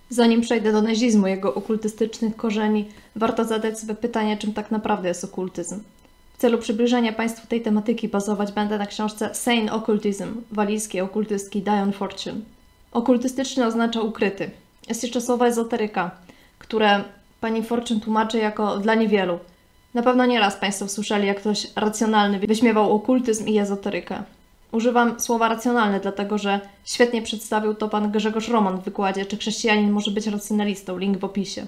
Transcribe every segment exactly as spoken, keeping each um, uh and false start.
Zanim przejdę do nazizmu i jego okultystycznych korzeni, warto zadać sobie pytanie, czym tak naprawdę jest okultyzm. W celu przybliżenia Państwu tej tematyki bazować będę na książce Sane Occultism walijskiej okultystki Diane Fortune. Okultystyczny oznacza ukryty. Jest jeszcze słowo ezoteryka, które pani Fortune tłumaczy jako dla niewielu. Na pewno nieraz Państwo słyszeli, jak ktoś racjonalny wyśmiewał okultyzm i ezoterykę. Używam słowa racjonalny, dlatego że świetnie przedstawił to pan Grzegorz Roman w wykładzie, czy chrześcijanin może być racjonalistą, link w opisie.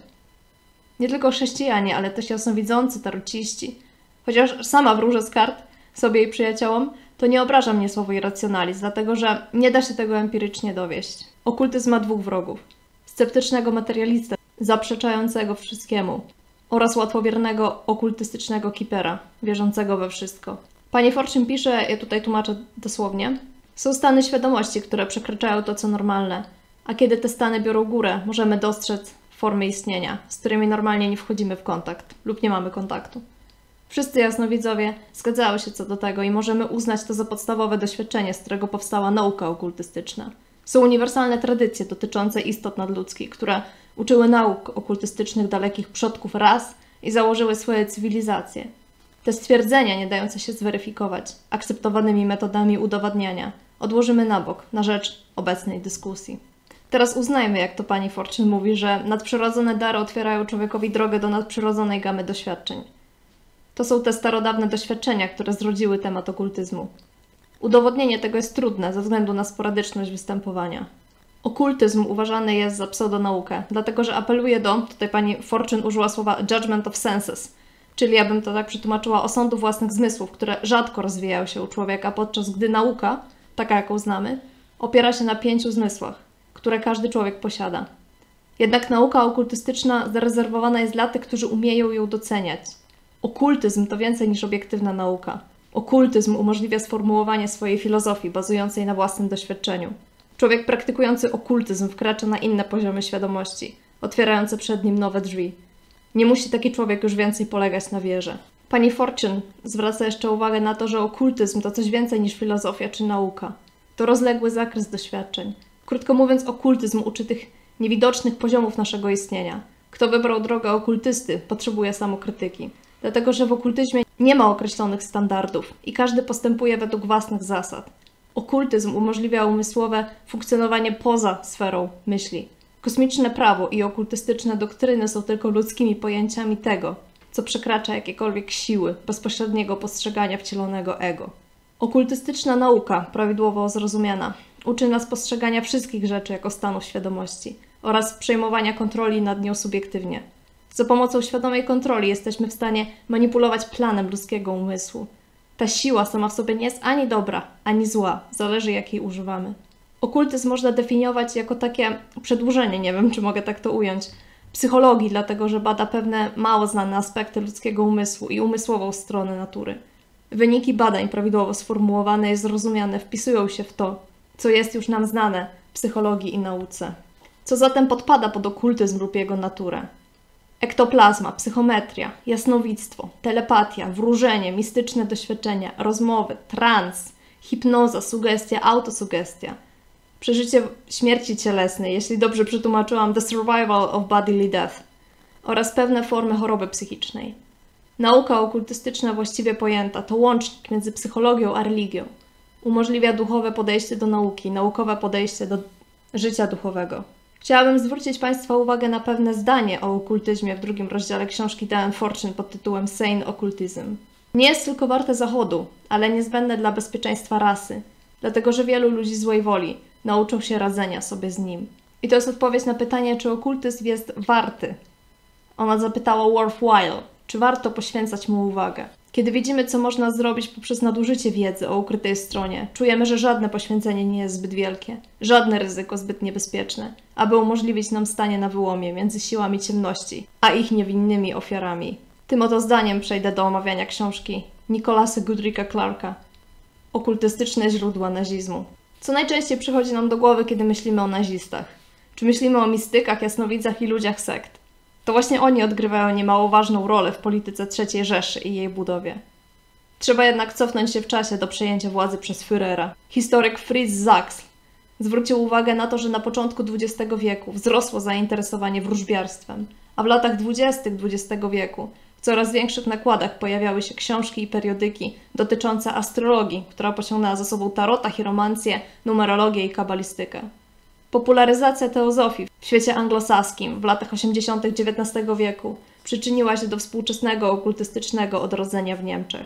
Nie tylko chrześcijanie, ale też jasnowidzący, tarociści. Chociaż sama wróżę z kart sobie i przyjaciołom, to nie obraża mnie słowo irracjonalizm, dlatego że nie da się tego empirycznie dowieść. Okultyzm ma dwóch wrogów. Sceptycznego materialistę, zaprzeczającego wszystkiemu, oraz łatwowiernego okultystycznego kipera, wierzącego we wszystko. Pani Fortune pisze, ja tutaj tłumaczę dosłownie, są stany świadomości, które przekraczają to, co normalne, a kiedy te stany biorą górę, możemy dostrzec formy istnienia, z którymi normalnie nie wchodzimy w kontakt lub nie mamy kontaktu. Wszyscy jasnowidzowie zgadzają się co do tego i możemy uznać to za podstawowe doświadczenie, z którego powstała nauka okultystyczna. Są uniwersalne tradycje dotyczące istot nadludzkich, które uczyły nauk okultystycznych dalekich przodków ras i założyły swoje cywilizacje. Te stwierdzenia, nie dające się zweryfikować akceptowanymi metodami udowadniania, odłożymy na bok, na rzecz obecnej dyskusji. Teraz uznajmy, jak to pani Fortune mówi, że nadprzyrodzone dary otwierają człowiekowi drogę do nadprzyrodzonej gamy doświadczeń. To są te starodawne doświadczenia, które zrodziły temat okultyzmu. Udowodnienie tego jest trudne ze względu na sporadyczność występowania. Okultyzm uważany jest za pseudonaukę, dlatego że apeluje do, tutaj pani Fortune użyła słowa judgment of senses, czyli ja bym to tak przetłumaczyła, osądu własnych zmysłów, które rzadko rozwijają się u człowieka, podczas gdy nauka, taka jaką znamy, opiera się na pięciu zmysłach, które każdy człowiek posiada. Jednak nauka okultystyczna zarezerwowana jest dla tych, którzy umieją ją doceniać. Okultyzm to więcej niż obiektywna nauka. Okultyzm umożliwia sformułowanie swojej filozofii bazującej na własnym doświadczeniu. Człowiek praktykujący okultyzm wkracza na inne poziomy świadomości, otwierające przed nim nowe drzwi. Nie musi taki człowiek już więcej polegać na wierze. Pani Fortune zwraca jeszcze uwagę na to, że okultyzm to coś więcej niż filozofia czy nauka. To rozległy zakres doświadczeń. Krótko mówiąc, okultyzm uczy tych niewidocznych poziomów naszego istnienia. Kto wybrał drogę okultysty, potrzebuje samokrytyki. Dlatego, że w okultyzmie nie ma określonych standardów i każdy postępuje według własnych zasad. Okultyzm umożliwia umysłowe funkcjonowanie poza sferą myśli. Kosmiczne prawo i okultystyczne doktryny są tylko ludzkimi pojęciami tego, co przekracza jakiekolwiek siły bezpośredniego postrzegania wcielonego ego. Okultystyczna nauka, prawidłowo zrozumiana, uczy nas postrzegania wszystkich rzeczy jako stanów świadomości oraz przejmowania kontroli nad nią subiektywnie. Za pomocą świadomej kontroli jesteśmy w stanie manipulować planem ludzkiego umysłu. Ta siła sama w sobie nie jest ani dobra, ani zła, zależy jakiej używamy. Okultyzm można definiować jako takie przedłużenie, nie wiem czy mogę tak to ująć, psychologii, dlatego że bada pewne mało znane aspekty ludzkiego umysłu i umysłową stronę natury. Wyniki badań prawidłowo sformułowane i zrozumiane wpisują się w to, co jest już nam znane w psychologii i nauce. Co zatem podpada pod okultyzm lub jego naturę? Ektoplazma, psychometria, jasnowictwo, telepatia, wróżenie, mistyczne doświadczenia, rozmowy, trans, hipnoza, sugestia, autosugestia, przeżycie śmierci cielesnej, jeśli dobrze przetłumaczyłam, the survival of bodily death, oraz pewne formy choroby psychicznej. Nauka okultystyczna właściwie pojęta to łącznik między psychologią a religią. Umożliwia duchowe podejście do nauki, naukowe podejście do życia duchowego. Chciałabym zwrócić Państwa uwagę na pewne zdanie o okultyzmie w drugim rozdziale książki Diane Fortune pod tytułem Sane Occultism. Nie jest tylko warte zachodu, ale niezbędne dla bezpieczeństwa rasy, dlatego że wielu ludzi złej woli nauczą się radzenia sobie z nim. I to jest odpowiedź na pytanie, czy okultyzm jest warty. Ona zapytała worthwhile, czy warto poświęcać mu uwagę. Kiedy widzimy, co można zrobić poprzez nadużycie wiedzy o ukrytej stronie, czujemy, że żadne poświęcenie nie jest zbyt wielkie, żadne ryzyko zbyt niebezpieczne, aby umożliwić nam stanie na wyłomie między siłami ciemności, a ich niewinnymi ofiarami. Tym oto zdaniem przejdę do omawiania książki Nicholasa Goodricka Clarka Okultystyczne źródła nazizmu. Co najczęściej przychodzi nam do głowy, kiedy myślimy o nazistach? Czy myślimy o mistykach, jasnowidzach i ludziach sekt? To właśnie oni odgrywają niemało ważną rolę w polityce trzeciej Rzeszy i jej budowie. Trzeba jednak cofnąć się w czasie do przejęcia władzy przez Führera. Historyk Fritz Sachs Zwrócił uwagę na to, że na początku dwudziestego wieku wzrosło zainteresowanie wróżbiarstwem, a w latach dwudziestych dwudziestego wieku w coraz większych nakładach pojawiały się książki i periodyki dotyczące astrologii, która pociągnęła za sobą tarota, chiromancję, numerologię i kabalistykę. Popularyzacja teozofii w świecie anglosaskim w latach osiemdziesiątych dziewiętnastego wieku przyczyniła się do współczesnego okultystycznego odrodzenia w Niemczech.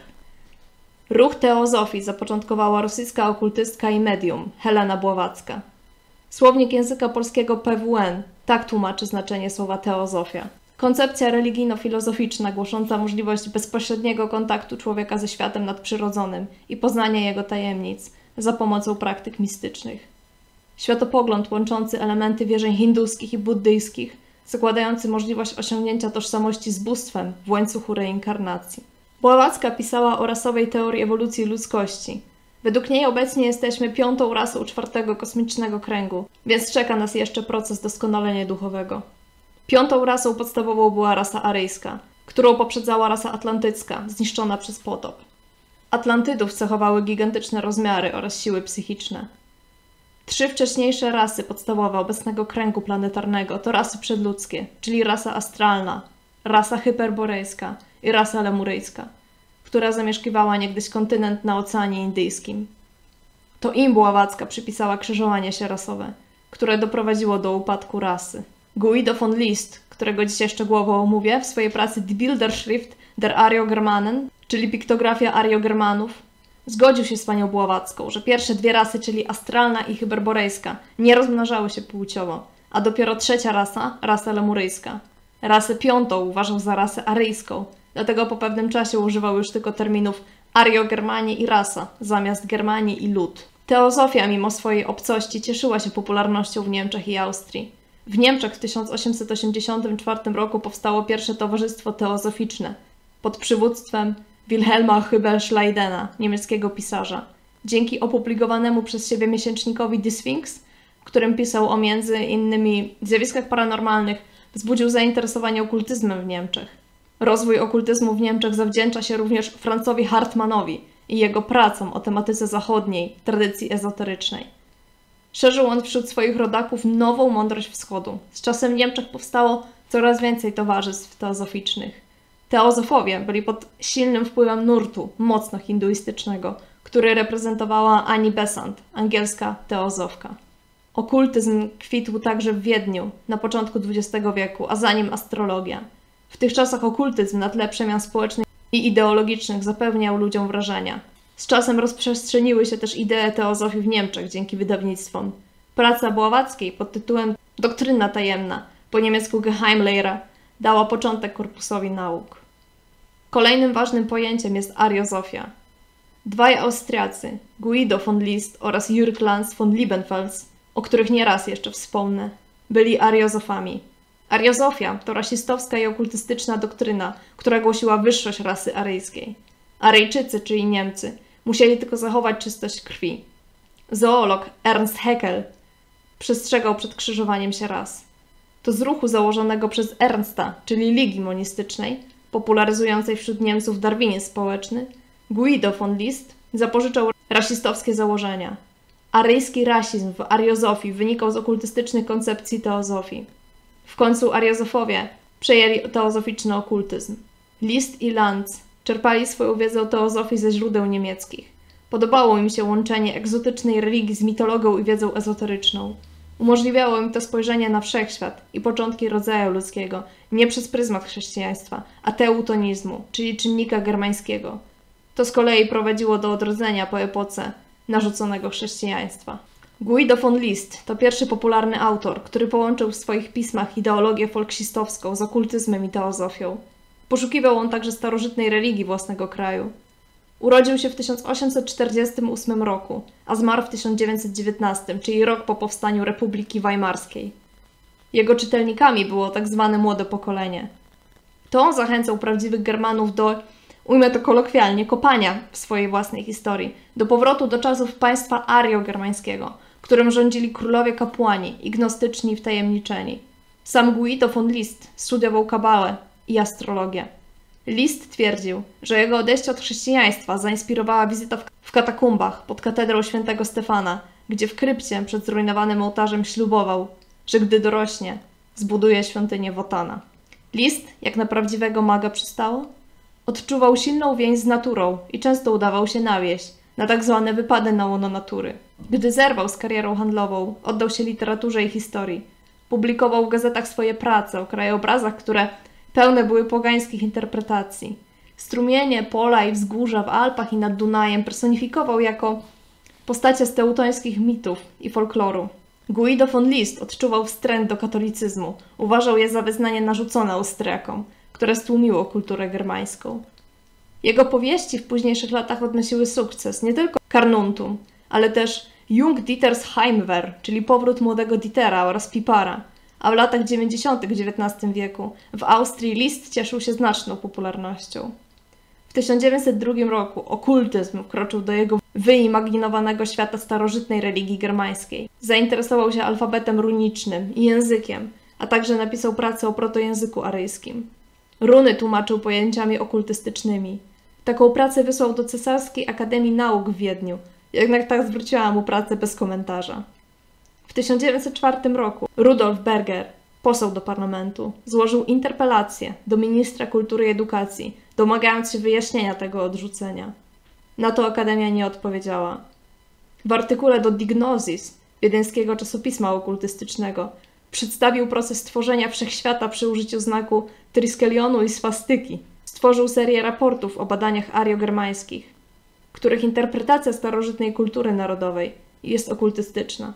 Ruch teozofii zapoczątkowała rosyjska okultystka i medium Helena Bławacka. Słownik języka polskiego P W N tak tłumaczy znaczenie słowa teozofia. Koncepcja religijno-filozoficzna głosząca możliwość bezpośredniego kontaktu człowieka ze światem nadprzyrodzonym i poznania jego tajemnic za pomocą praktyk mistycznych. Światopogląd łączący elementy wierzeń hinduskich i buddyjskich, zakładający możliwość osiągnięcia tożsamości z bóstwem w łańcuchu reinkarnacji. Bławacka pisała o rasowej teorii ewolucji ludzkości. Według niej obecnie jesteśmy piątą rasą czwartego kosmicznego kręgu, więc czeka nas jeszcze proces doskonalenia duchowego. Piątą rasą podstawową była rasa aryjska, którą poprzedzała rasa atlantycka, zniszczona przez potop. Atlantydów cechowały gigantyczne rozmiary oraz siły psychiczne. Trzy wcześniejsze rasy podstawowe obecnego kręgu planetarnego to rasy przedludzkie, czyli rasa astralna, rasa hyperborejska i rasa lemuryjska, która zamieszkiwała niegdyś kontynent na Oceanie Indyjskim. To im Bławacka przypisała krzyżowanie się rasowe, które doprowadziło do upadku rasy. Guido von List, którego dzisiaj szczegółowo omówię w swojej pracy Die Bilderschrift der Ariogermanen, czyli piktografia Ariogermanów, zgodził się z panią Bławacką, że pierwsze dwie rasy, czyli astralna i hyperborejska, nie rozmnażały się płciowo, a dopiero trzecia rasa, rasa lemuryjska. Rasę piątą uważał za rasę aryjską, dlatego po pewnym czasie używał już tylko terminów Ariogermanii i rasa, zamiast Germanii i lud. Teozofia mimo swojej obcości cieszyła się popularnością w Niemczech i Austrii. W Niemczech w tysiąc osiemset osiemdziesiątym czwartym roku powstało pierwsze towarzystwo teozoficzne pod przywództwem Wilhelma Hübel-Schleidena, niemieckiego pisarza. Dzięki opublikowanemu przez siebie miesięcznikowi Die Sphinx, w którym pisał o między innymi zjawiskach paranormalnych, wzbudził zainteresowanie okultyzmem w Niemczech. Rozwój okultyzmu w Niemczech zawdzięcza się również Franzowi Hartmannowi i jego pracom o tematyce zachodniej, tradycji ezoterycznej. Szerzył on wśród swoich rodaków nową mądrość wschodu. Z czasem w Niemczech powstało coraz więcej towarzystw teozoficznych. Teozofowie byli pod silnym wpływem nurtu, mocno hinduistycznego, który reprezentowała Annie Besant, angielska teozofka. Okultyzm kwitł także w Wiedniu na początku dwudziestego wieku, a za nim astrologia. W tych czasach okultyzm na tle przemian społecznych i ideologicznych zapewniał ludziom wrażenia. Z czasem rozprzestrzeniły się też idee teozofii w Niemczech dzięki wydawnictwom. Praca Bławackiej pod tytułem Doktryna tajemna, po niemiecku Geheimlehre, dała początek korpusowi nauk. Kolejnym ważnym pojęciem jest ariozofia. Dwaj Austriacy, Guido von List oraz Jürg Lanz von Liebenfels, o których nieraz jeszcze wspomnę, byli ariozofami. Ariozofia to rasistowska i okultystyczna doktryna, która głosiła wyższość rasy aryjskiej. Aryjczycy, czyli Niemcy, musieli tylko zachować czystość krwi. Zoolog Ernst Haeckel przestrzegał przed krzyżowaniem się ras. To z ruchu założonego przez Ernsta, czyli Ligi Monistycznej, popularyzującej wśród Niemców darwinizm społeczny, Guido von List zapożyczał rasistowskie założenia. Aryjski rasizm w ariozofii wynikał z okultystycznych koncepcji teozofii. W końcu ariozofowie przejęli teozoficzny okultyzm. List i Lanz czerpali swoją wiedzę o teozofii ze źródeł niemieckich. Podobało im się łączenie egzotycznej religii z mitologią i wiedzą ezoteryczną. Umożliwiało im to spojrzenie na wszechświat i początki rodzaju ludzkiego nie przez pryzmat chrześcijaństwa, a teutonizmu, czyli czynnika germańskiego. To z kolei prowadziło do odrodzenia po epoce narzuconego chrześcijaństwa. Guido von List to pierwszy popularny autor, który połączył w swoich pismach ideologię folksistowską z okultyzmem i teozofią. Poszukiwał on także starożytnej religii własnego kraju. Urodził się w tysiąc osiemset czterdziestym ósmym roku, a zmarł w tysiąc dziewięćset dziewiętnastym, czyli rok po powstaniu Republiki Weimarskiej. Jego czytelnikami było tak zwane młode pokolenie. To on zachęcał prawdziwych Germanów do, ujmę to kolokwialnie, kopania w swojej własnej historii, do powrotu do czasów państwa ariogermańskiego, którym rządzili królowie kapłani i gnostyczni i wtajemniczeni. Sam Guido von List studiował kabalę i astrologię. List twierdził, że jego odejście od chrześcijaństwa zainspirowała wizyta w katakumbach pod katedrą świętego Stefana gdzie w krypcie przed zrujnowanym ołtarzem ślubował, że gdy dorośnie, zbuduje świątynię Wotana. List, jak na prawdziwego maga przystało, odczuwał silną więź z naturą i często udawał się na wieś, na tak zwane wypady na łono natury. Gdy zerwał z karierą handlową, oddał się literaturze i historii. Publikował w gazetach swoje prace o krajobrazach, które pełne były pogańskich interpretacji. Strumienie, pola i wzgórza w Alpach i nad Dunajem personifikował jako postacie z teutońskich mitów i folkloru. Guido von List odczuwał wstręt do katolicyzmu. Uważał je za wyznanie narzucone Austriakom, które stłumiło kulturę germańską. Jego powieści w późniejszych latach odnosiły sukces, nie tylko Carnuntum, ale też Jung Dieters Heimwehr, czyli Powrót młodego Dietera oraz Pipara, a w latach dziewięćdziesiątych w dziewiętnastym wieku w Austrii List cieszył się znaczną popularnością. W tysiąc dziewięćset drugim roku okultyzm wkroczył do jego wyimaginowanego świata starożytnej religii germańskiej. Zainteresował się alfabetem runicznym i językiem, a także napisał pracę o protojęzyku aryjskim. Runy tłumaczył pojęciami okultystycznymi. Taką pracę wysłał do Cesarskiej Akademii Nauk w Wiedniu, jednak ta zwróciła mu pracę bez komentarza. W tysiąc dziewięćset czwartym roku Rudolf Berger, poseł do parlamentu, złożył interpelację do ministra kultury i edukacji, domagając się wyjaśnienia tego odrzucenia. Na to Akademia nie odpowiedziała. W artykule do Dignosis, wiedeńskiego czasopisma okultystycznego, przedstawił proces tworzenia wszechświata przy użyciu znaku triskelionu i swastyki. Stworzył serię raportów o badaniach ariogermańskich, których interpretacja starożytnej kultury narodowej jest okultystyczna.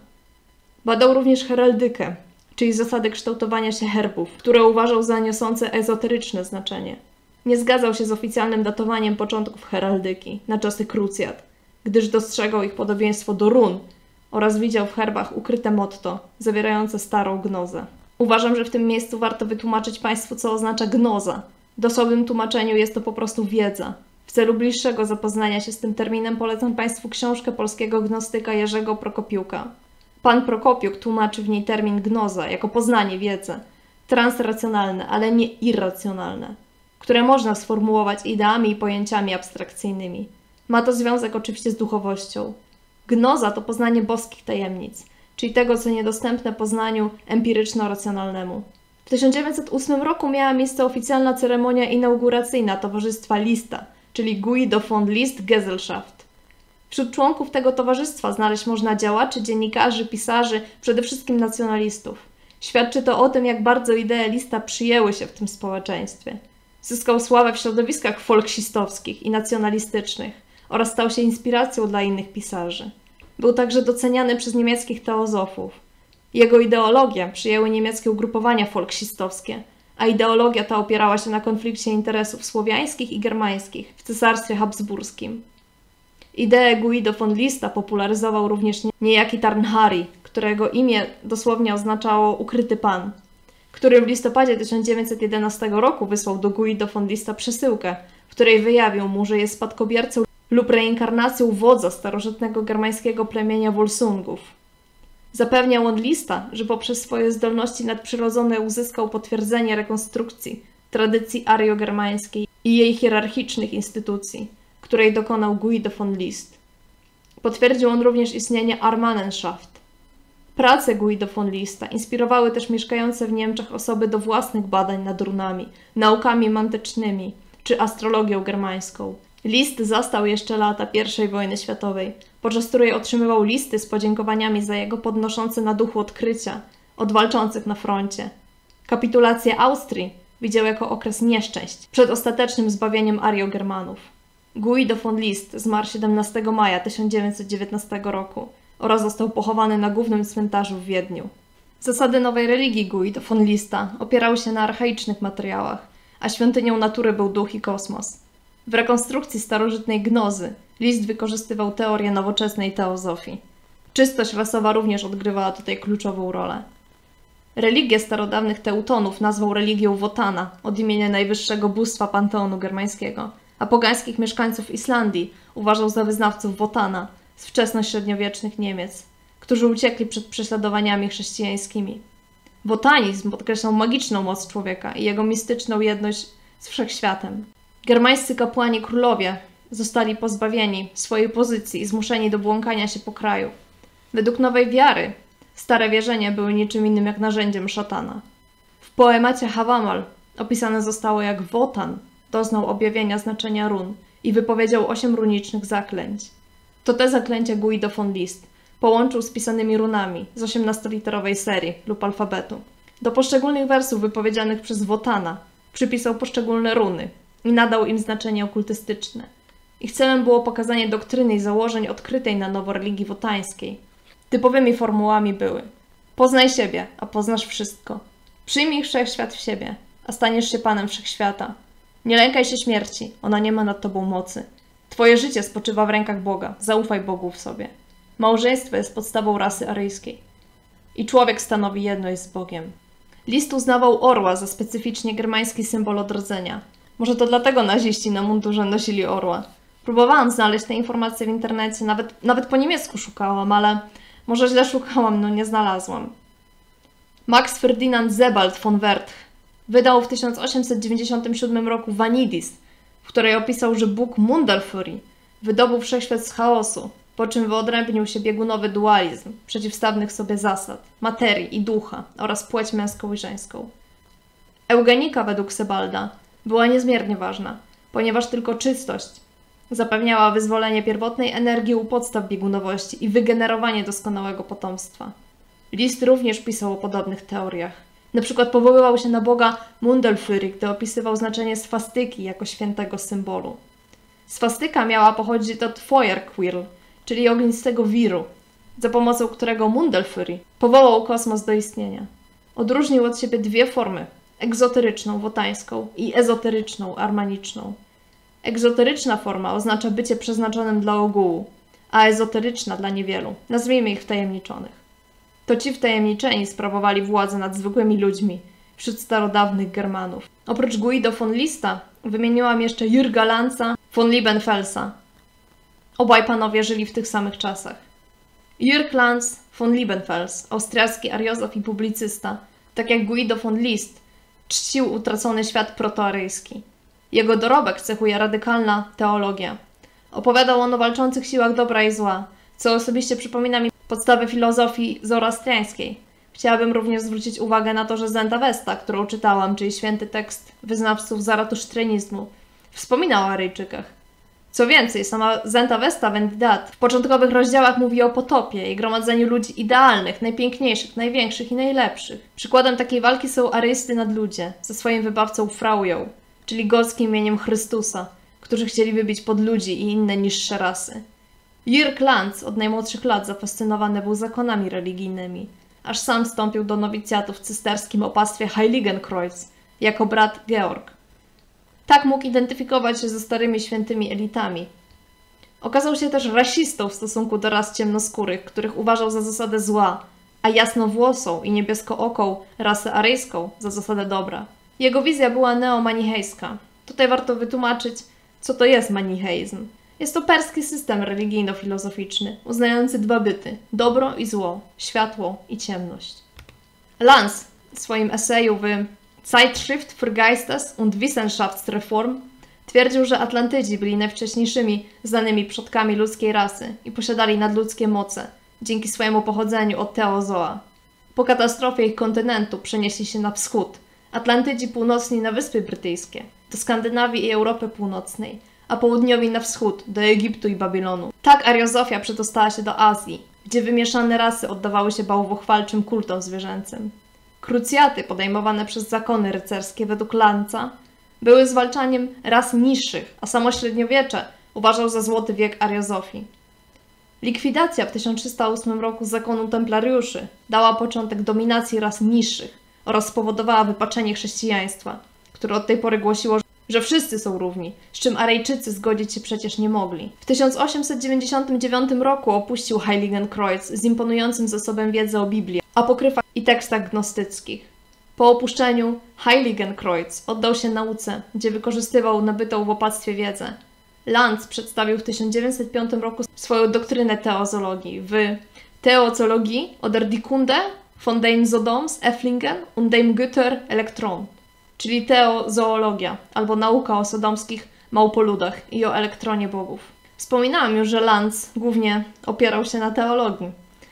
Badał również heraldykę, czyli zasady kształtowania się herbów, które uważał za niosące ezoteryczne znaczenie. Nie zgadzał się z oficjalnym datowaniem początków heraldyki na czasy krucjat, gdyż dostrzegał ich podobieństwo do run oraz widział w herbach ukryte motto zawierające starą gnozę. Uważam, że w tym miejscu warto wytłumaczyć Państwu, co oznacza gnoza. W dosłownym tłumaczeniu jest to po prostu wiedza. W celu bliższego zapoznania się z tym terminem polecam Państwu książkę polskiego gnostyka Jerzego Prokopiuka. Pan Prokopiuk tłumaczy w niej termin gnoza jako poznanie wiedzy, transracjonalne, ale nie irracjonalne, które można sformułować ideami i pojęciami abstrakcyjnymi. Ma to związek oczywiście z duchowością. Gnoza to poznanie boskich tajemnic, czyli tego, co niedostępne poznaniu empiryczno-racjonalnemu. W tysiąc dziewięćset ósmym roku miała miejsce oficjalna ceremonia inauguracyjna Towarzystwa Lista, czyli Guido von List Gesellschaft. Wśród członków tego towarzystwa znaleźć można działaczy, dziennikarzy, pisarzy, przede wszystkim nacjonalistów. Świadczy to o tym, jak bardzo idee Lista przyjęły się w tym społeczeństwie. Zyskał sławę w środowiskach folksistowskich i nacjonalistycznych oraz stał się inspiracją dla innych pisarzy. Był także doceniany przez niemieckich teozofów. Jego ideologię przyjęły niemieckie ugrupowania folksistowskie, a ideologia ta opierała się na konflikcie interesów słowiańskich i germańskich w Cesarstwie Habsburskim. Ideę Guido von Lista popularyzował również niejaki Tarnhari, którego imię dosłownie oznaczało ukryty pan, który w listopadzie tysiąc dziewięćset jedenastego roku wysłał do Guido von Lista przesyłkę, w której wyjawił mu, że jest spadkobiercą lub reinkarnacją wodza starożytnego germańskiego plemienia Volsungów. Zapewniał on Lista, że poprzez swoje zdolności nadprzyrodzone uzyskał potwierdzenie rekonstrukcji tradycji ariogermańskiej i jej hierarchicznych instytucji, której dokonał Guido von List. Potwierdził on również istnienie Armanenschaft. Prace Guido von Lista inspirowały też mieszkające w Niemczech osoby do własnych badań nad runami, naukami mantycznymi czy astrologią germańską. List zastał jeszcze lata pierwszej wojny światowej, podczas której otrzymywał listy z podziękowaniami za jego podnoszące na duchu odkrycia od walczących na froncie. Kapitulację Austrii widział jako okres nieszczęść przed ostatecznym zbawieniem Ariogermanów. Guido von List zmarł siedemnastego maja tysiąc dziewięćset dziewiętnastego roku oraz został pochowany na głównym cmentarzu w Wiedniu. Zasady nowej religii Guido von Lista opierały się na archaicznych materiałach, a świątynią natury był duch i kosmos. W rekonstrukcji starożytnej gnozy List wykorzystywał teorię nowoczesnej teozofii. Czystość rasowa również odgrywała tutaj kluczową rolę. Religię starodawnych Teutonów nazwał religią Wotana od imienia najwyższego bóstwa panteonu germańskiego, a pogańskich mieszkańców Islandii uważał za wyznawców Wotana z wczesnośredniowiecznych Niemiec, którzy uciekli przed prześladowaniami chrześcijańskimi. Wotanizm podkreślał magiczną moc człowieka i jego mistyczną jedność z wszechświatem. Germańscy kapłani królowie zostali pozbawieni swojej pozycji i zmuszeni do błąkania się po kraju. Według nowej wiary stare wierzenia były niczym innym jak narzędziem szatana. W poemacie Havamal opisane zostało, jak Wotan doznał objawienia znaczenia run i wypowiedział osiem runicznych zaklęć. To te zaklęcia Guido von List połączył z pisanymi runami z osiemnastoliterowej serii lub alfabetu. Do poszczególnych wersów wypowiedzianych przez Wotana przypisał poszczególne runy i nadał im znaczenie okultystyczne. Ich celem było pokazanie doktryny i założeń odkrytej na nowo religii wotańskiej. Typowymi formułami były: poznaj siebie, a poznasz wszystko. Przyjmij wszechświat w siebie, a staniesz się panem wszechświata. Nie lękaj się śmierci, ona nie ma nad tobą mocy. Twoje życie spoczywa w rękach Boga, zaufaj Bogu w sobie. Małżeństwo jest podstawą rasy aryjskiej. I człowiek stanowi jedność z Bogiem. List uznawał orła za specyficznie germański symbol odrodzenia. Może to dlatego naziści na mundurze nosili orła. Próbowałam znaleźć te informacje w internecie, nawet, nawet po niemiecku szukałam, ale może źle szukałam, no nie znalazłam. Max Ferdinand Sebald von Werth wydał w tysiąc osiemset dziewięćdziesiątym siódmym roku Vanidis, w której opisał, że Bóg Mundalfuri wydobył wszechświat z chaosu, po czym wyodrębnił się biegunowy dualizm przeciwstawnych sobie zasad, materii i ducha oraz płeć męską i żeńską. Eugenika według Sebalda była niezmiernie ważna, ponieważ tylko czystość zapewniała wyzwolenie pierwotnej energii u podstaw biegunowości i wygenerowanie doskonałego potomstwa. List również pisał o podobnych teoriach. Na przykład powoływał się na boga Mundalfuri, gdy opisywał znaczenie swastyki jako świętego symbolu. Swastyka miała pochodzić od Feuerquirl, czyli ognistego wiru, za pomocą którego Mundalfuri powołał kosmos do istnienia. Odróżnił od siebie dwie formy: egzoteryczną, wotańską i ezoteryczną, armaniczną. Egzoteryczna forma oznacza bycie przeznaczonym dla ogółu, a ezoteryczna dla niewielu. Nazwijmy ich wtajemniczonych. To ci wtajemniczeni sprawowali władzę nad zwykłymi ludźmi wśród starodawnych Germanów. Oprócz Guido von Lista wymieniłam jeszcze Jürga Lanza von Liebenfelsa. Obaj panowie żyli w tych samych czasach. Jürg Lanz von Liebenfels, austriacki ariozof i publicysta, tak jak Guido von List, czcił utracony świat protoaryjski. Jego dorobek cechuje radykalna teologia. Opowiadał on o walczących siłach dobra i zła, co osobiście przypomina mi podstawy filozofii zoroastriańskiej. Chciałabym również zwrócić uwagę na to, że Zend Avesta, którą czytałam, czyli święty tekst wyznawców zaratusztrynizmu, wspomina o Aryjczykach. Co więcej, sama Zend Avesta Vendidat w początkowych rozdziałach mówi o potopie i gromadzeniu ludzi idealnych, najpiękniejszych, największych i najlepszych. Przykładem takiej walki są aryjscy nadludzie ze swoim wybawcą Fraują, czyli gorskim imieniem Chrystusa, którzy chcieli wybić pod ludzi i inne niższe rasy. Jürg Lanz od najmłodszych lat zafascynowany był zakonami religijnymi, aż sam wstąpił do nowicjatu w cysterskim opactwie Heiligenkreuz jako brat Georg. Tak mógł identyfikować się ze starymi świętymi elitami. Okazał się też rasistą w stosunku do ras ciemnoskórych, których uważał za zasadę zła, a jasnowłosą i niebieskooką rasę aryjską za zasadę dobra. Jego wizja była neomanichejska. Tutaj warto wytłumaczyć, co to jest manicheizm. Jest to perski system religijno-filozoficzny, uznający dwa byty – dobro i zło, światło i ciemność. Lanz w swoim eseju w Zeitschrift für Geistes- und Wissenschaftsreform twierdził, że Atlantydzi byli najwcześniejszymi znanymi przodkami ludzkiej rasy i posiadali nadludzkie moce dzięki swojemu pochodzeniu od Teozoa. Po katastrofie ich kontynentu przenieśli się na wschód. Atlantydzi północni na Wyspy Brytyjskie, do Skandynawii i Europy Północnej, a południowi na wschód, do Egiptu i Babilonu. Tak ariozofia przedostała się do Azji, gdzie wymieszane rasy oddawały się bałwochwalczym kultom zwierzęcym. Krucjaty podejmowane przez zakony rycerskie według Lanza były zwalczaniem ras niższych, a samo średniowiecze uważał za złoty wiek ariozofii. Likwidacja w tysiąc trzysta ósmym roku zakonu templariuszy dała początek dominacji ras niższych oraz spowodowała wypaczenie chrześcijaństwa, które od tej pory głosiło, że wszyscy są równi, z czym Aryjczycy zgodzić się przecież nie mogli. W tysiąc osiemset dziewięćdziesiątym dziewiątym roku opuścił Heiligenkreuz z imponującym zasobem wiedzy o Biblii, apokryfach i tekstach gnostyckich. Po opuszczeniu Heiligenkreuz oddał się nauce, gdzie wykorzystywał nabytą w opactwie wiedzę. Lanz przedstawił w tysiąc dziewięćset piątym roku swoją doktrynę teozologii w Theozologie oder die Kunde von den Sodoms, Efflingen und dem Götter Elektron, czyli teozoologia, albo nauka o sodomskich małpoludach i o elektronie bogów. Wspominałam już, że Lanz głównie opierał się na teologii.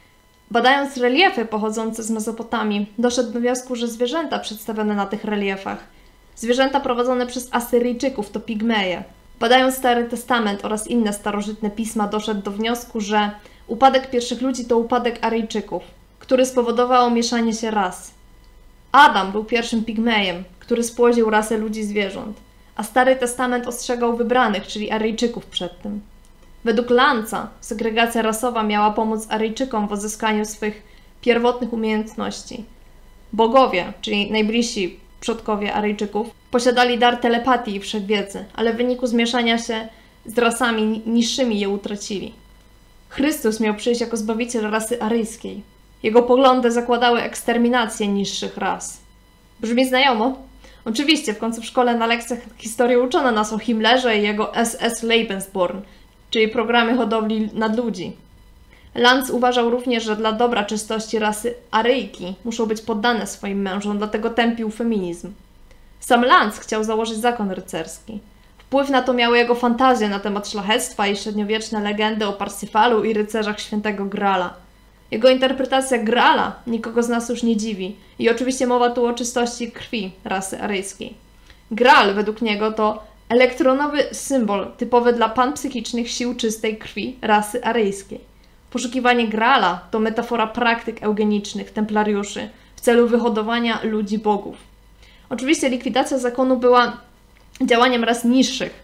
Badając reliefy pochodzące z Mezopotamii, doszedł do wniosku, że zwierzęta przedstawione na tych reliefach, zwierzęta prowadzone przez Asyryjczyków, to pigmeje. Badając Stary Testament oraz inne starożytne pisma, doszedł do wniosku, że upadek pierwszych ludzi to upadek Aryjczyków, który spowodowało mieszanie się ras. Adam był pierwszym pigmejem, który spłodził rasę ludzi-zwierząt, a Stary Testament ostrzegał wybranych, czyli Aryjczyków przed tym. Według Lanza segregacja rasowa miała pomóc Aryjczykom w odzyskaniu swych pierwotnych umiejętności. Bogowie, czyli najbliżsi przodkowie Aryjczyków, posiadali dar telepatii i wszechwiedzy, ale w wyniku zmieszania się z rasami niższymi je utracili. Chrystus miał przyjść jako zbawiciel rasy aryjskiej. Jego poglądy zakładały eksterminację niższych ras. Brzmi znajomo? Oczywiście, w końcu w szkole na lekcjach historii uczono nas o Himmlerze i jego S S Lebensborn, czyli programy hodowli nadludzi. Lanz uważał również, że dla dobra czystości rasy Aryjki muszą być poddane swoim mężom, dlatego tępił feminizm. Sam Lanz chciał założyć zakon rycerski. Wpływ na to miały jego fantazje na temat szlachectwa i średniowieczne legendy o Parsyfalu i rycerzach świętego Grala. Jego interpretacja Grala nikogo z nas już nie dziwi i oczywiście mowa tu o czystości krwi rasy aryjskiej. Graal według niego to elektronowy symbol typowy dla panpsychicznych sił czystej krwi rasy aryjskiej. Poszukiwanie Graala to metafora praktyk eugenicznych templariuszy w celu wyhodowania ludzi bogów. Oczywiście likwidacja zakonu była działaniem ras niższych,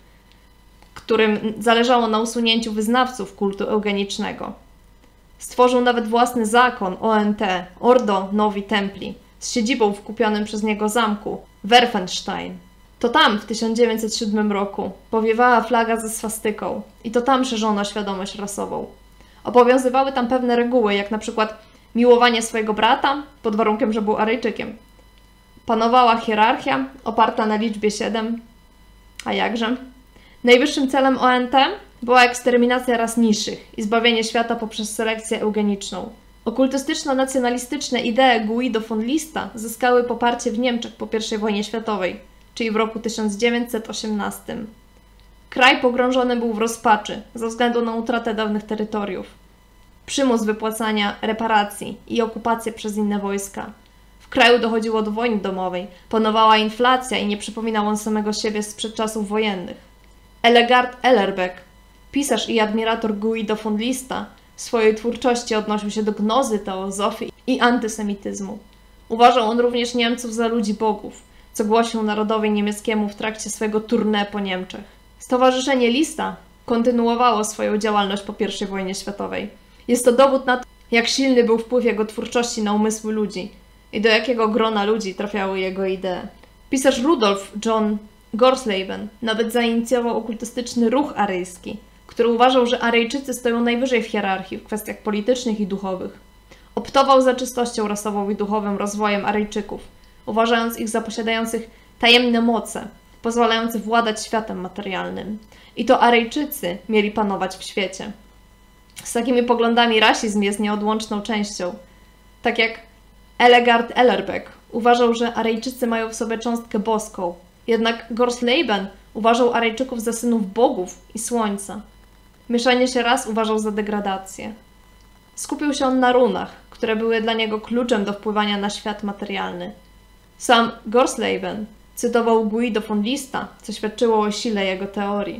którym zależało na usunięciu wyznawców kultu eugenicznego. Stworzył nawet własny zakon O N T, Ordo Novi Templi, z siedzibą w kupionym przez niego zamku Werfenstein. To tam w tysiąc dziewięćset siódmym roku powiewała flaga ze swastyką i to tam szerzono świadomość rasową. Obowiązywały tam pewne reguły, jak na przykład miłowanie swojego brata pod warunkiem, że był Aryjczykiem. Panowała hierarchia oparta na liczbie siedem. A jakże? Najwyższym celem O N T była eksterminacja ras niższych i zbawienie świata poprzez selekcję eugeniczną. Okultystyczno-nacjonalistyczne idee Guido von Lista zyskały poparcie w Niemczech po pierwszej wojnie światowej, czyli w roku tysiąc dziewięćset osiemnastym. Kraj pogrążony był w rozpaczy ze względu na utratę dawnych terytoriów, przymus wypłacania reparacji i okupację przez inne wojska. W kraju dochodziło do wojny domowej, panowała inflacja i nie przypominał on samego siebie sprzed czasów wojennych. Elegard Ellerbeck, pisarz i admirator Guido von Lista, w swojej twórczości odnosił się do gnozy, teozofii i antysemityzmu. Uważał on również Niemców za ludzi bogów, co głosił narodowi niemieckiemu w trakcie swojego tournée po Niemczech. Stowarzyszenie Lista kontynuowało swoją działalność po pierwszej wojnie światowej. Jest to dowód na to, jak silny był wpływ jego twórczości na umysły ludzi i do jakiego grona ludzi trafiały jego idee. Pisarz Rudolf John Gorsleben nawet zainicjował okultystyczny ruch aryjski, który uważał, że Aryjczycy stoją najwyżej w hierarchii w kwestiach politycznych i duchowych. Optował za czystością rasową i duchowym rozwojem Aryjczyków, uważając ich za posiadających tajemne moce, pozwalające władać światem materialnym. I to Aryjczycy mieli panować w świecie. Z takimi poglądami rasizm jest nieodłączną częścią. Tak jak Elegard Ellerbeck uważał, że Aryjczycy mają w sobie cząstkę boską, jednak Gorsleben uważał Aryjczyków za synów bogów i słońca. Mieszanie się ras uważał za degradację. Skupił się on na runach, które były dla niego kluczem do wpływania na świat materialny. Sam Gorsleben cytował Guido von Lista, co świadczyło o sile jego teorii.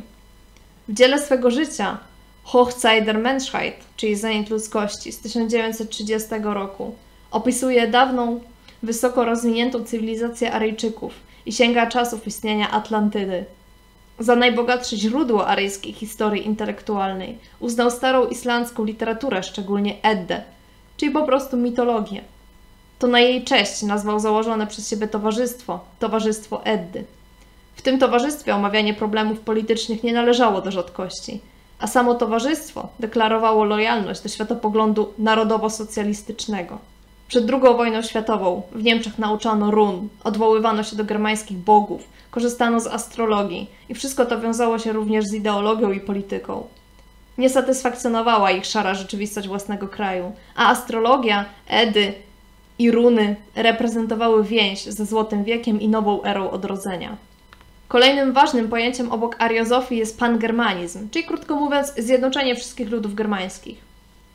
W dziele swego życia Hochzeit der Menschheit, czyli Zenit ludzkości z tysiąc dziewięćset trzydziestego roku, opisuje dawną, wysoko rozwiniętą cywilizację Aryjczyków i sięga czasów istnienia Atlantydy. Za najbogatsze źródło aryjskiej historii intelektualnej uznał starą islandzką literaturę, szczególnie Eddę, czyli po prostu mitologię. To na jej cześć nazwał założone przez siebie towarzystwo, Towarzystwo Eddy. W tym towarzystwie omawianie problemów politycznych nie należało do rzadkości, a samo towarzystwo deklarowało lojalność do światopoglądu narodowo-socjalistycznego. Przed drugą wojną światową w Niemczech nauczano run, odwoływano się do germańskich bogów, korzystano z astrologii i wszystko to wiązało się również z ideologią i polityką. Nie satysfakcjonowała ich szara rzeczywistość własnego kraju, a astrologia, Edy i runy reprezentowały więź ze Złotym Wiekiem i nową erą odrodzenia. Kolejnym ważnym pojęciem obok ariozofii jest pangermanizm, czyli krótko mówiąc zjednoczenie wszystkich ludów germańskich.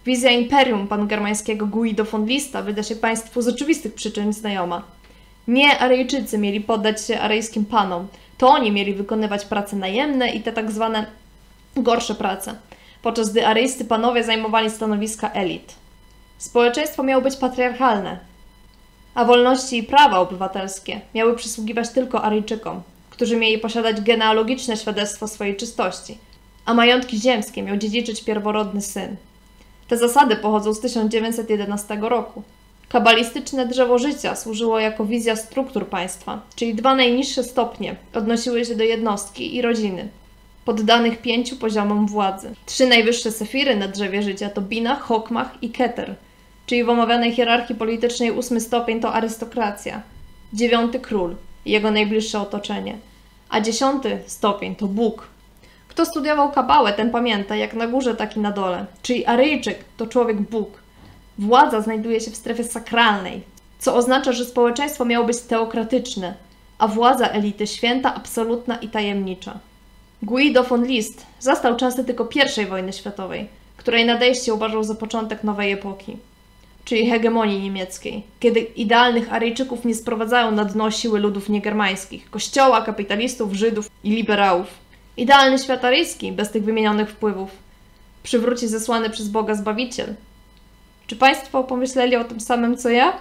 Wizja imperium pangermańskiego Guido von Lista wyda się Państwu z oczywistych przyczyn znajoma. Nie Aryjczycy mieli poddać się aryjskim panom, to oni mieli wykonywać prace najemne i te tak zwane gorsze prace, podczas gdy aryjscy panowie zajmowali stanowiska elit. Społeczeństwo miało być patriarchalne, a wolności i prawa obywatelskie miały przysługiwać tylko Aryjczykom, którzy mieli posiadać genealogiczne świadectwo swojej czystości, a majątki ziemskie miał dziedziczyć pierworodny syn. Te zasady pochodzą z tysiąc dziewięćset jedenastego roku. Kabalistyczne drzewo życia służyło jako wizja struktur państwa, czyli dwa najniższe stopnie odnosiły się do jednostki i rodziny, poddanych pięciu poziomom władzy. Trzy najwyższe sefiry na drzewie życia to Binah, Hokmah i Keter, czyli w omawianej hierarchii politycznej ósmy stopień to arystokracja, dziewiąty król i jego najbliższe otoczenie, a dziesiąty stopień to Bóg. Kto studiował kabałę, ten pamięta, jak na górze, tak i na dole, czyli Aryjczyk to człowiek Bóg. Władza znajduje się w strefie sakralnej, co oznacza, że społeczeństwo miało być teokratyczne, a władza elity święta, absolutna i tajemnicza. Guido von List zastał czasy tylko pierwszej wojny światowej, której nadejście uważał za początek nowej epoki, czyli hegemonii niemieckiej, kiedy idealnych Aryjczyków nie sprowadzają na dno siły ludów niegermańskich, kościoła, kapitalistów, Żydów i liberałów. Idealny świat aryjski, bez tych wymienionych wpływów, przywróci zesłany przez Boga Zbawiciel. Czy Państwo pomyśleli o tym samym, co ja?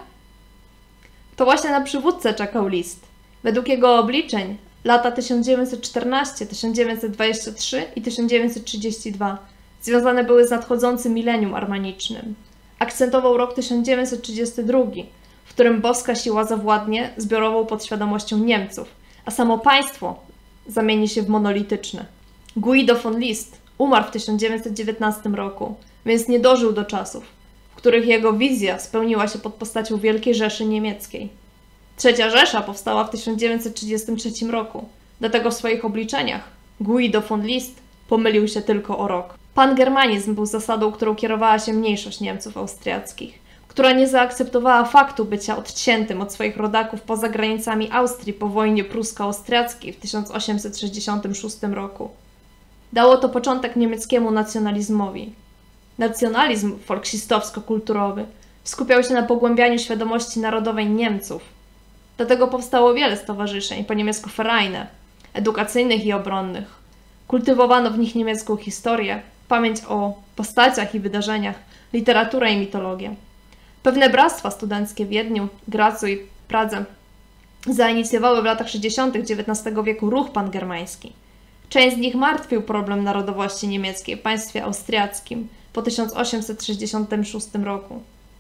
To właśnie na przywódcę czekał List. Według jego obliczeń lata tysiąc dziewięćset czternasty, tysiąc dziewięćset dwadzieścia trzy i tysiąc dziewięćset trzydzieści dwa związane były z nadchodzącym milenium armanicznym. Akcentował rok tysiąc dziewięćset trzydziesty drugi, w którym boska siła zawładnie zbiorową podświadomością Niemców, a samo państwo zamieni się w monolityczne. Guido von List umarł w tysiąc dziewięćset dziewiętnastym roku, więc nie dożył do czasów, w których jego wizja spełniła się pod postacią Wielkiej Rzeszy Niemieckiej. Trzecia Rzesza powstała w tysiąc dziewięćset trzydziestym trzecim roku, dlatego w swoich obliczeniach Guido von List pomylił się tylko o rok. Pangermanizm był zasadą, którą kierowała się mniejszość Niemców austriackich, która nie zaakceptowała faktu bycia odciętym od swoich rodaków poza granicami Austrii po wojnie prusko-austriackiej w tysiąc osiemset sześćdziesiątym szóstym roku. Dało to początek niemieckiemu nacjonalizmowi. Nacjonalizm folksistowsko-kulturowy skupiał się na pogłębianiu świadomości narodowej Niemców. Dlatego powstało wiele stowarzyszeń, po niemiecku Vereine, edukacyjnych i obronnych. Kultywowano w nich niemiecką historię, pamięć o postaciach i wydarzeniach, literaturę i mitologię. Pewne bractwa studenckie w Wiedniu, Gracu i Pradze zainicjowały w latach sześćdziesiątych dziewiętnastego wieku ruch pangermański. Część z nich martwił problem narodowości niemieckiej w państwie austriackim po tysiąc osiemset sześćdziesiątym szóstym roku,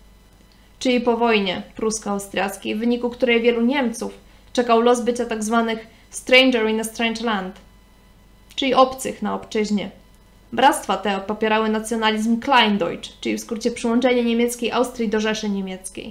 czyli po wojnie prusko-austriackiej, w wyniku której wielu Niemców czekał los bycia tzw. stranger in a strange land, czyli obcych na obczyźnie. Bractwa te popierały nacjonalizm Kleindeutsch, czyli w skrócie przyłączenie niemieckiej Austrii do Rzeszy Niemieckiej.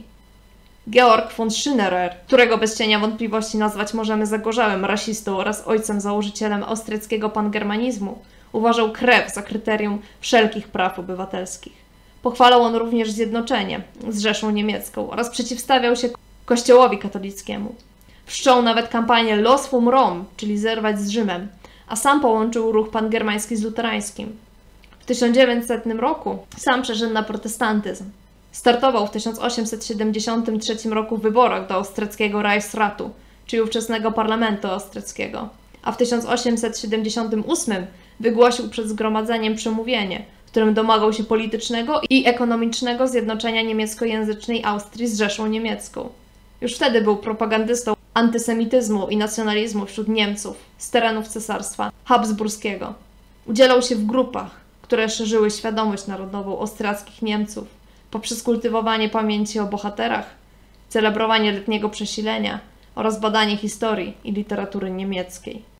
Georg von Schünerer, którego bez cienia wątpliwości nazwać możemy zagorzałym rasistą oraz ojcem założycielem austriackiego pangermanizmu, uważał krew za kryterium wszelkich praw obywatelskich. Pochwalał on również zjednoczenie z Rzeszą Niemiecką oraz przeciwstawiał się Kościołowi katolickiemu. Wszczął nawet kampanię Los vom Rom, czyli zerwać z Rzymem, a sam połączył ruch pangermański z luterańskim. W tysiąc dziewięćsetnym roku sam przeszedł na protestantyzm. Startował w tysiąc osiemset siedemdziesiątym trzecim roku w wyborach do austriackiego Reichsratu, czyli ówczesnego parlamentu austriackiego, a w tysiąc osiemset siedemdziesiątym ósmym wygłosił przed zgromadzeniem przemówienie, w którym domagał się politycznego i ekonomicznego zjednoczenia niemieckojęzycznej Austrii z Rzeszą Niemiecką. Już wtedy był propagandystą antysemityzmu i nacjonalizmu wśród Niemców z terenów cesarstwa habsburskiego. Udzielał się w grupach, które szerzyły świadomość narodową austriackich Niemców poprzez kultywowanie pamięci o bohaterach, celebrowanie letniego przesilenia oraz badanie historii i literatury niemieckiej.